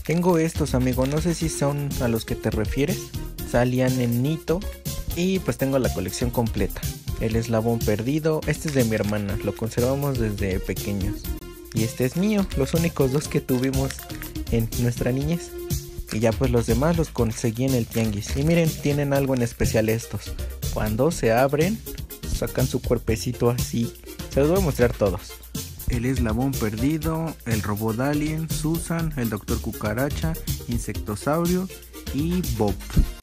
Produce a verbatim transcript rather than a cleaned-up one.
Tengo estos, amigo, no sé si son a los que te refieres. Salían en Nito y pues tengo la colección completa. El eslabón perdido, este es de mi hermana, lo conservamos desde pequeños. Y este es mío, los únicos dos que tuvimos en nuestra niñez. Y ya pues los demás los conseguí en el tianguis. Y miren, tienen algo en especial estos. Cuando se abren, sacan su cuerpecito así. Se los voy a mostrar todos. El eslabón perdido, el robot alien, Susan, el doctor cucaracha, insectosaurio y Bob.